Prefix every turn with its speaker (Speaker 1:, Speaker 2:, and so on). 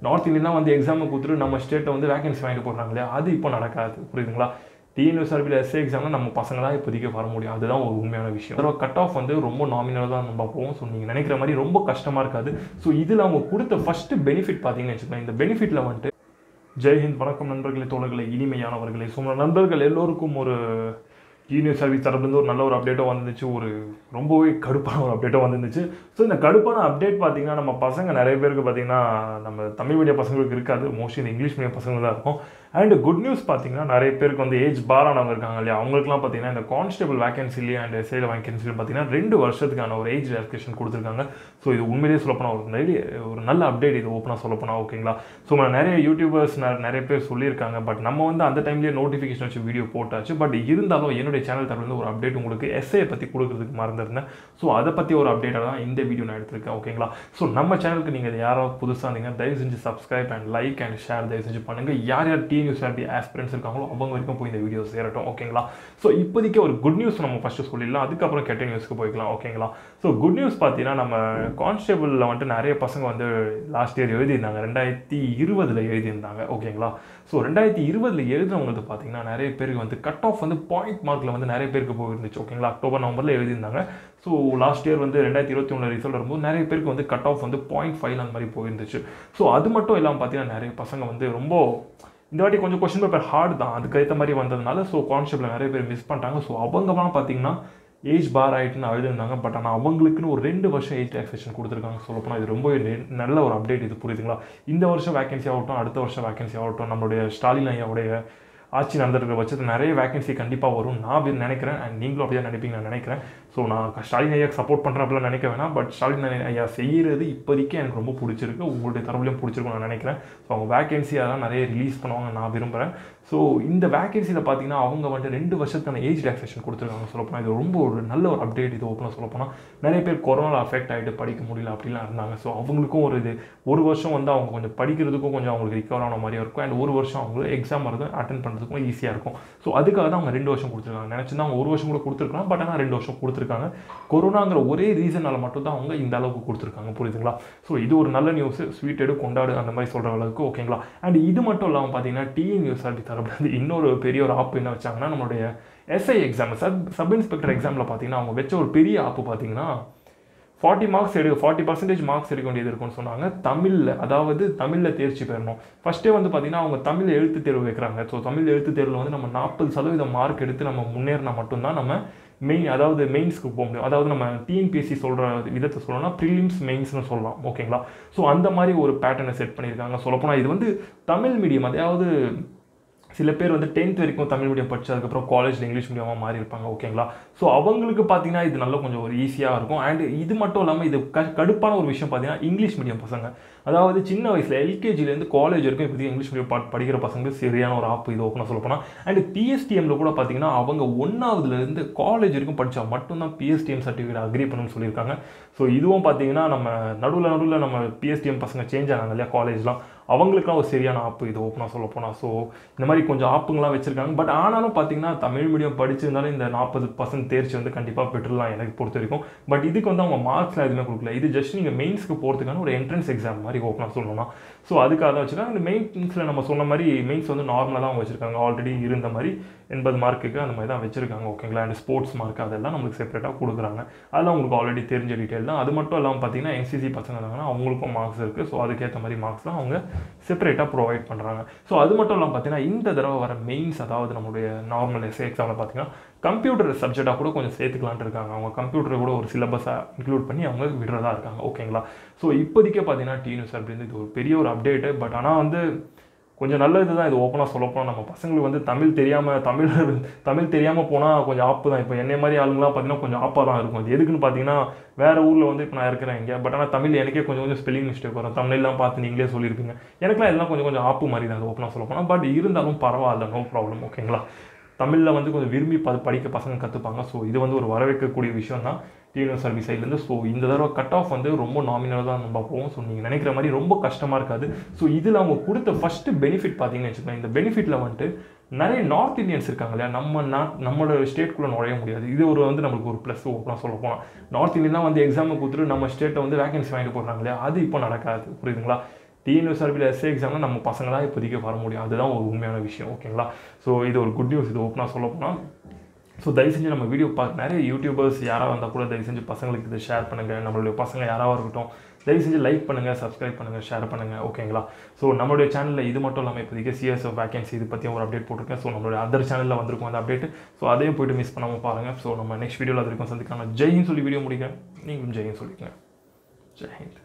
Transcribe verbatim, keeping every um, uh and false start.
Speaker 1: North Indian வந்து எக்ஸாமை கொடுத்துட்டு நம்ம ஸ்டேட்டை வந்து வேகன்சி வாங்கிட்டு போடுறாங்க இல்லையா, அது இப்போ நடக்காது. புரியுதுங்களா? டிஎன்யூஎஸ்ஆர்பியில் எஸ்ஏ எக்ஸாம்னா நம்ம பசங்க தான் இப்போதைக்கு வர முடியும். அதுதான் ஒரு உண்மையான விஷயம். அதோட கட் ஆஃப் வந்து ரொம்ப நாமினல் தான் நம்ம போவோம். ஸோ நீங்கள் நினைக்கிற மாதிரி ரொம்ப கஷ்டமாக இருக்காது. ஸோ இதில் அவங்க கொடுத்த ஃபஸ்ட்டு பெனிஃபிட் பார்த்தீங்கன்னு வச்சுக்கோங்க. இந்த பெனிஃபிட்டில் வந்துட்டு ஜெய்ஹிந்த், வணக்கம் நண்பர்களே, தோழர்களே, இனிமையானவர்களே. ஸோ நண்பர்கள் எல்லோருக்கும் ஒரு டிஎன்யூஎஸ்ஆர்பி தரப்புலேருந்து ஒரு நல்ல ஒரு அப்டேட்டோ வந்துருந்துச்சு. ஒரு ரொம்பவே கடுப்பான ஒரு அப்டேட்டோ வந்துருந்துச்சு. ஸோ இந்த கடுப்பான அப்டேட் பார்த்தீங்கன்னா நம்ம பசங்க நிறைய பேருக்கு பார்த்தீங்கன்னா நம்ம தமிழ் மீடியம் பசங்களுக்கு இருக்காது, மோஸ்ட்லி இந்த இங்கிலீஷ் மீடியம் பசங்களுக்கு தான் இருக்கும். அண்ட் குட் நியூஸ் பார்த்தீங்கன்னா நிறைய பேருக்கு வந்து ஏஜ் பாரானவங்க இருக்காங்க இல்லையா, அவங்களுக்குலாம் பார்த்தீங்கன்னா இந்த கான்ஸ்டபிள் வேகன்சிலேயே அண்ட் எஸ்ஐல வேகன்சிலையும் பார்த்தீங்கன்னா ரெண்டு வருஷத்துக்கான ஒரு ஏஜ் ரிலாக்ஸேஷன் கொடுத்துருக்காங்க. ஸோ இது உண்மையிலேயே சொல்லப்போனால் ஒரு நிறைய ஒரு நல்ல அப்டேட் இது ஓப்பனாக சொல்லப்போனால். ஓகேங்களா? ஸோ நிறைய யூடியூபர்ஸ் நிறைய பேர் சொல்லியிருக்காங்க. பட் நம்ம வந்து அந்த டைம்லேயே நோட்டிஃபிகேஷன் வச்சு வீடியோ போட்டாச்சு. பட் இருந்தாலும் என்னுடைய சேனல் தரப்புலேருந்து ஒரு அப்டேட் உங்களுக்கு எஸ்ஐயை பற்றி கொடுக்குறதுக்கு மறந்துருந்தேன். ஸோ அதை பற்றி ஒரு அப்டேட்டாக தான் இந்த வீடியோ நான் எடுத்திருக்கேன். ஓகேங்களா? ஸோ நம்ம சேனலுக்கு நீங்கள் யாராவது புதுசாக இருந்தீங்கன்னா தயவு செஞ்சு subscribe and like and share தயவு செஞ்சு பண்ணுங்கள். யார் யார் டிஎன்யூஎஸ்ஆர்பி ஆஸ்பிரன்ஸ் இருக்காங்களோ அவங்க வரைக்கும் போய் இந்த வீடியோ சேரட்டும். ஓகேங்களா? ஸோ இப்போதைக்கு ஒரு குட் நியூஸ் நம்ம ஃபஸ்ட்டு சொல்லிடலாம், அதுக்கப்புறம் கெட்ட நியூஸ்க்கு போய்க்கலாம். ஓகேங்களா? ஸோ குட் நியூஸ் பார்த்தீங்கன்னா நம்ம கான்ஸ்டபிளில் வந்துட்டு நிறைய பசங்க வந்து லாஸ்ட் இயர் எழுதியிருந்தாங்க, ரெண்டாயிரத்தி இருபதில் எழுதியிருந்தாங்க. ஓகேங்களா? ஸோ ரெண்டாயிரத்தி இருபதில் எழுதினவங்களுக்கு பார்த்தீங்கன்னா நிறைய பேருக்கு வந்து கட் ஆஃப் வந்து பாயிண்ட் மார்க்கில் வந்து நிறைய பேருக்கு போயிருந்துச்சு. ஓகேங்களா? அக்டோபர் நவம்பரில் எழுதியிருந்தாங்க. ஸோ லாஸ்ட் இயர் வந்து ரெண்டாயிரத்தி இருபத்தி ஒன்றில் ரிசல்ட் வரும்போது நிறைய பேருக்கு வந்து கட் ஆஃப் வந்து பாயிண்ட் ஃபைவ் அந்த மாதிரி போயிருந்துச்சு. ஸோ அது மட்டும் இல்லாமல் பார்த்தீங்கன்னா நிறைய பசங்க வந்து ரொம்ப இந்த வாட்டி கொஞ்சம் கொஸ்டின் பேப்பர் ஹார்ட் தான், அதுக்கேற்ற மாதிரி வந்ததுனால ஸோ கான்ஸ்டபிளில் நிறைய பேர் மிஸ் பண்ணிட்டாங்க. ஸோ அவங்கலாம் பார்த்தீங்கன்னா ஏஜ் பார் ஆகிட்டுன்னு அழுதுருந்தாங்க. பட் ஆனால் அவங்களுக்குன்னு ஒரு ரெண்டு வருஷம் ஏஜ் ரிலாக்ஸேஷன் கொடுத்துருக்காங்க. சொல்லப்போனால் இது ரொம்ப நல்ல ஒரு அப்டேட். இது புரியுதுங்களா? இந்த வருஷம் வேகன்சி ஆகட்டும், அடுத்த வருஷம் வேகன்சி ஆகட்டும், நம்மளுடைய ஸ்டாலின் ஐயாவுடைய ஆட்சி நடந்துருக்கிற பட்சத்தில் நிறைய வேகன்சி கண்டிப்பாக வரும் நான் நினைக்கிறேன். அண்ட் நீங்களும் அப்படியே நினைப்பீங்க நான் நினைக்கிறேன். ஸோ நான் ஸ்டாலின் ஐயாக்கு சப்போர்ட் பண்ணுறேன் அப்படிலாம் நினைக்க வேணாம். பட் ஸ்டாலின் ஐயா செய்கிறது இப்போதைக்கு எனக்கு ரொம்ப பிடிச்சிருக்கு, உங்களுடைய தரப்புலையும் பிடிச்சிருக்கும் நான் நினைக்கிறேன். ஸோ அவங்க வேகன்சி அதெல்லாம் நிறைய ரிலீஸ் பண்ணுவாங்க நான் விரும்புகிறேன். ஸோ இந்த வேகன்சியில் பார்த்தீங்கன்னா அவங்க வந்துட்டு ரெண்டு வருஷத்துக்கான ஏஜ் ரிலாக்ஸேஷன் கொடுத்துருக்காங்க. சொல்லப்போனால் இது ரொம்ப ஒரு நல்ல ஒரு அப்டேட். இது ஓப்பனாக சொல்லப்போனால் நிறைய பேர் கொரோனா அஃபெக்ட் ஆகிட்டு படிக்க முடியல அப்படிலாம் இருந்தாங்க. ஸோ அவங்களுக்கும் ஒரு இது ஒரு வருஷம் வந்து அவங்க கொஞ்சம் படிக்கிறதுக்கும் கொஞ்சம் அவங்களுக்கு ரிகவர் ஆன மாதிரியும் இருக்கும். அண்ட் ஒரு வருஷம் அவங்களுக்கு எக்ஸாம் வரது அட்டன் பண்ணுறதுக்கும் ஈஸியாக இருக்கும். ஸோ அதுக்காக தான் அவங்க ரெண்டு வருஷம் கொடுத்துருக்காங்க. நினச்சிருந்தா அவங்க ஒரு வருஷம் கூட கொடுத்துருக்கலாம். பட் ஆனால் ரெண்டு வருஷம் கொடுத்துருக்காங்க. கொரோனாங்கிற ஒரே ரீசனால மட்டும் தான் அவங்க இந்த அளவுக்கு கொடுத்துருக்காங்க. புரியுதுங்களா? ஸோ இது ஒரு நல்ல நியூஸ். ஸ்வீட் எடு கொண்டாடு அந்த மாதிரி சொல்கிற அளவுக்கு. ஓகேங்களா? அண்ட் இது மட்டும் இல்லாமல் பார்த்தீங்கன்னா டிஎன்யூஎஸ்ஆர்பி தரப்புல இன்னொரு பெரிய ஒரு ஆப் என்ன வச்சாங்கன்னா நம்மளுடைய SI exam sub sub inspector எக்ஸாமில் பார்த்தீங்கன்னா அவங்க வச்ச ஒரு பெரிய ஆப்பு பார்த்தீங்கன்னா ஃபார்ட்டி மார்க்ஸ் எடு ஃபார்ட்டி பர்சன்டேஜ் மார்க்ஸ் எடுக்க வேண்டியது இருக்குன்னு சொன்னாங்க தமிழில். அதாவது தமிழில் தேர்ச்சி பெறணும். ஃபஸ்ட்டே வந்து பார்த்தீங்கன்னா அவங்க தமிழ் எழுத்து தேர்வு வைக்கிறாங்க. ஸோ தமிழ் எழுத்து தேர்வில் வந்து நம்ம நாற்பது சதவீதம் மார்க் எடுத்து நம்ம முன்னேறினா மட்டும்தான் நம்ம மெயின் அதாவது மெயின்ஸ்க்கு போக முடியும். அதாவது நம்ம டிஎன்பிஎஸ்சி சொல்கிற விதத்தை சொல்லணும்னா ப்ரிலிம்ஸ் மெயின்ஸ்னு சொல்லலாம். ஓகேங்களா? ஸோ அந்த மாதிரி ஒரு பேட்டர்னை செட் பண்ணியிருக்காங்க. சொல்லப்போனால் இது வந்து தமிழ் மீடியம், அதாவது சில பேர் வந்து டென்த் வரைக்கும் தமிழ் மீடியம் படிச்சு அதுக்கப்புறம் காலேஜில் இங்கிலீஷ் மீடியமாக மாறி இருப்பாங்க. ஓகேங்களா? ஸோ அவங்களுக்கு பார்த்தீங்கன்னா இது நல்லா கொஞ்சம் ஒரு ஈஸியாக இருக்கும். அண்ட் இது மட்டும் இல்லாமல் இது க கடுப்பான ஒரு விஷயம் பார்த்தீங்கன்னா இங்கிலீஷ் மீடியம் பசங்க, அதாவது சின்ன வயசில் எல்கேஜிலேருந்து காலேஜ் வரைக்கும் இப்போதைக்கு இங்கிலீஷ் மீடியம் பா படிக்கிற பசங்களுக்கு சரியான ஒரு ஆப் இது ஓப்பனாக சொல்லப்போனால். அண்ட் பிஎஸ்டிஎம்ல கூட பார்த்தீங்கன்னா அவங்க ஒன்றாவதுலேருந்து காலேஜ் வரைக்கும் படித்தா மட்டும்தான் பிஎஸ்டிஎம் சர்டிஃபிகேட் அக்ரி பண்ணணும்னு சொல்லியிருக்காங்க. ஸோ இதுவும் பார்த்தீங்கன்னா நம்ம நடுவில் நடுவில் நம்ம பிஎஸ்டிஎம் பசங்க சேஞ்ச் ஆனாங்க இல்லையா காலேஜ்லாம், அவங்களுக்குலாம் ஒரு சரியான ஆப்பு இது ஓப்பனாக சொல்ல போனால். ஸோ இந்த மாதிரி கொஞ்சம் ஆப்புங்களாம் வச்சுருக்காங்க. பட் ஆனாலும் பார்த்தீங்கன்னா தமிழ் மீடியம் படிச்சிருந்தாலும் இந்த நாற்பது பர்சன்ட் தேர்ச்சி வந்து கண்டிப்பாக பெற்றுலாம் எனக்கு பொறுத்த வரைக்கும். பட் இதுக்கு வந்து அவங்க மார்க்ஸ்லாம் எதுவுமே கொடுக்கல. இது ஜஸ்ட் நீங்கள் மெயின்ஸ்க்கு போகிறதுக்கான ஒரு என்ட்ரன்ஸ் எக்ஸாம் மாதிரி ஓப்பனாக சொல்லணும்னா. ஸோ அதுக்காக தான் வச்சுருக்காங்க. அந்த மெயின்ஸில் நம்ம சொன்ன மாதிரி மெயின்ஸ் வந்து நார்மலாக தான் அவங்க வச்சுருக்காங்க. ஆல்ரெடி இருந்த மாதிரி எண்பது மார்க்குக்கு அந்த மாதிரி தான் வச்சுருக்காங்க. ஓகேங்களா? அண்ட் ஸ்போர்ட்ஸ் மார்க் அதெல்லாம் நம்மளுக்கு செப்பரேட்டாக கொடுக்குறாங்க. அதெல்லாம் உங்களுக்கு ஆல்ரெடி தெரிஞ்ச டீட்டெயில் தான். அது மட்டும் இல்லாமல் பார்த்தீங்கன்னா என்சிசி பசங்க இருந்தாங்கன்னா அவங்களுக்கும் மார்க்ஸ் இருக்குது. ஸோ அதுக்கேற்ற மாதிரி மார்க்ஸ் தான் அவங்க செப்பரேட்டாக ப்ரொவைட் பண்ணுறாங்க. ஸோ அது மட்டும் இல்லாமல் பார்த்தீங்கன்னா இந்த தடவை வர மெயின்ஸ் அதாவது நம்மளுடைய நார்மல் எஸ்ஏ எக்ஸாமில் பார்த்தீங்கன்னா கம்ப்யூட்டர் சப்ஜெக்டாக கூட கொஞ்சம் சேர்த்துக்கலான்ட்டு இருக்காங்க. அவங்க கம்ப்யூட்டரை கூட ஒரு சிலபஸாக இன்க்ளூட் பண்ணி அவங்க விடுறதா இருக்காங்க. ஓகேங்களா? ஸோ இப்போதைக்கே பார்த்தீங்கன்னா டிஎன்யூஎஸ்ஆர்பி இது ஒரு பெரிய ஒரு அப்டேட்டு. பட் ஆனால் வந்து கொஞ்சம் நல்லது தான் இது ஓப்பனாக சொல்லப்போனால். நம்ம பசங்களுக்கு வந்து தமிழ் தெரியாமல் தமிழ் தமிழ் தெரியாமல் போனால் கொஞ்சம் ஆப்பு தான். இப்போ என்னை மாதிரி ஆளுங்களாம் பார்த்தீங்கன்னா கொஞ்சம் ஆப்பாக தான் இருக்கும். அது எதுக்குன்னு பார்த்தீங்கன்னா வேறு ஊரில் வந்து இப்போ நான் இருக்கிறேன் இங்கே, பட் ஆனால் தமிழ் எனக்கே கொஞ்சம் கொஞ்சம் ஸ்பெல்லிங் மிஸ்டேக் வரும். தமிழ்லாம் பார்த்து நீங்களே சொல்லியிருப்பீங்க. எனக்குலாம் இதெல்லாம் கொஞ்சம் கொஞ்சம் ஆப்பு மாதிரி தான் அது ஓப்பனாக சொல்ல போனால். பட் இருந்தாலும் பரவாயில்ல, நோ ப்ராப்ளம். ஓகேங்களா? தமிழில் வந்து கொஞ்சம் விரும்பி ப படிக்க பசங்க கற்றுப்பாங்க. ஸோ இது வந்து ஒரு வரவேற்கக்கூடிய விஷயம் தான் டிஎன்யூஎஸ்ஆர்பி சைட்லேருந்து. ஸோ இந்த தடவை கட் ஆஃப் வந்து ரொம்ப நாமினலாக தான் நம்ம போவோம். ஸோ நீங்கள் நினைக்கிற மாதிரி ரொம்ப கஷ்டமாக இருக்காது. ஸோ இதில் அவங்க கொடுத்த ஃபஸ்ட்டு பெனிஃபிட் பார்த்தீங்கன்னு வச்சுக்கோங்க. இந்த பெனிஃபிட்டில் வந்துட்டு நிறைய நார்த் இந்தியன்ஸ் இருக்காங்க இல்லையா, நம்ம நாட் நம்மளோட ஸ்டேட்குள்ளே நுழைய முடியாது. இது ஒரு வந்து நம்மளுக்கு ஒரு ப்ளஸ் ஓப்பனாக சொல்ல போனால். நார்த் இந்தியன் தான் வந்து எக்ஸாமை கொடுத்துட்டு நம்ம ஸ்டேட்டை வந்து வேகன்சி வாங்கிட்டு போடுறாங்க இல்லையா, அது இப்போ நடக்காது. புரியுதுங்களா? டிஎன்யூஎஸ்ஆர்பியில் எஸ்ஏ எக்ஸாமில் நம்ம பசங்க தான் இப்போதைக்கு வர முடியும். அதுதான் ஒரு உண்மையான விஷயம். ஓகேங்களா? ஸோ இது ஒரு குட் நியூஸ். இது ஓப்பனாக சொல்ல போனால் ஸோ தயவு செஞ்சு நம்ம வீடியோ பார்க்க நிறைய யூடியூபர்ஸ் யாராக வந்தால் கூட தயவு செஞ்சு பசங்களுக்கு இதை ஷேர் பண்ணுங்கள். நம்மளுடைய பசங்க யாராவது இருக்கட்டும், தயவு செஞ்சு லைக் பண்ணுங்கள், சப்ஸ்கிரைப் பண்ணுங்கள், ஷேர் பண்ணுங்கள். ஓகேங்களா? ஸோ நம்மளுடைய சேனலில் இது மட்டும் இல்லாமல் இப்போதைக்கு சிஎஸ்எஃப் வேகன்சி இது பற்றியும் ஒரு அப்டேட் போட்டிருக்கேன். ஸோ நம்மளுடைய அதர் சேனலில் வந்திருக்கும் அந்த அப்டேட். ஸோ அதையும் போய்ட்டு மிஸ் பண்ணாமல் பாருங்கள். ஸோ நம்ம நெக்ஸ்ட் வீடியோவில் அது இருக்கும் சந்திக்காமல் ஜெய்ஹிந்த் சொல்லி வீடியோ முடிக்கிறேன். நீங்களும் ஜெய்ஹிந்த் சொல்லிக்கங்க. ஜெய்ஹிந்த்.